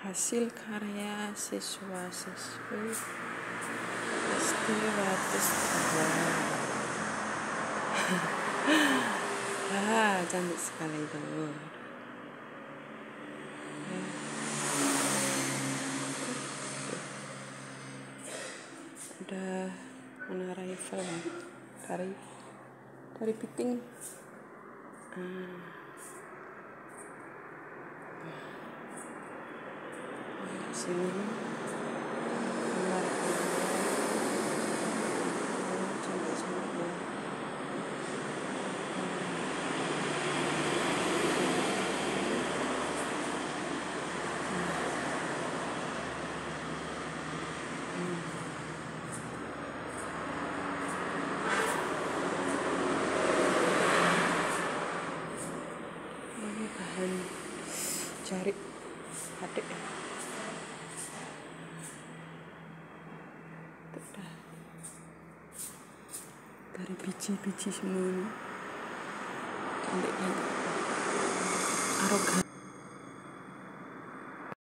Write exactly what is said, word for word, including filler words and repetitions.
hasil karya siswa-siswi S D Wates Tiga. Ah, cantik sekali itu. Ada menara Eiffel dari dari Piting. Ah. Di sini menara cantik semua. Ini bahan cari adik ya. Udah dari biji-biji semua ini. Cantik-cantik. Arogan.